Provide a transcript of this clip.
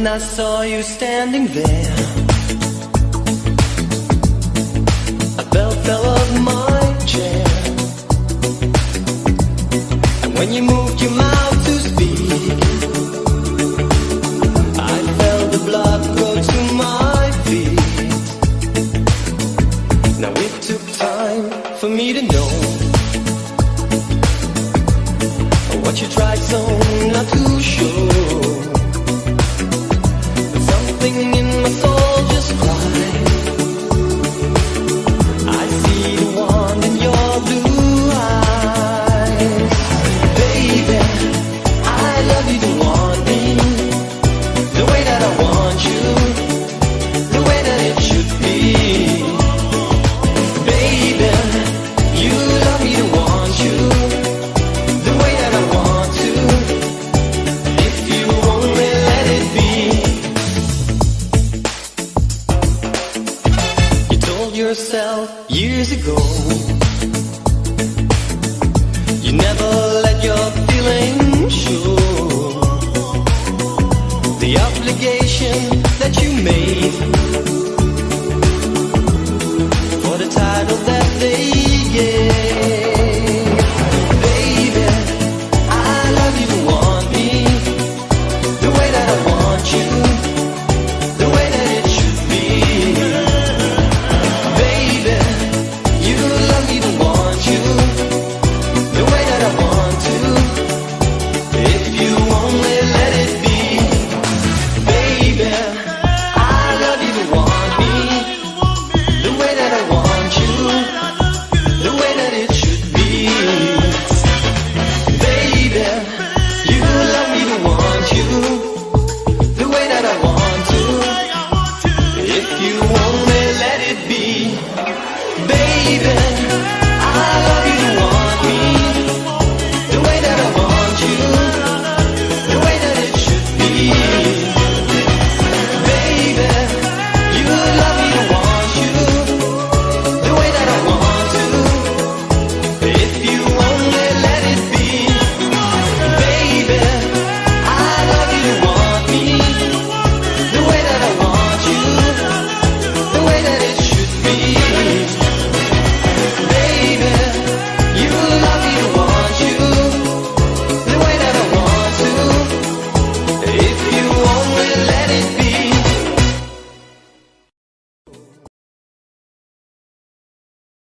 when I saw you standing there. A bell fell off my chair, and when you moved your mouth to speak, I felt the blood go to my feet. Now it took time for me to know what you tried so not to show. But something in my soul just cried. I see the wand in your blue eyes. Baby, I love you to want me, the way that I want you, the way that it should be. Baby, you love me to want you, the way that I want to, if you only let it be. You told yourself years ago you never let your feelings show. The obligation that you made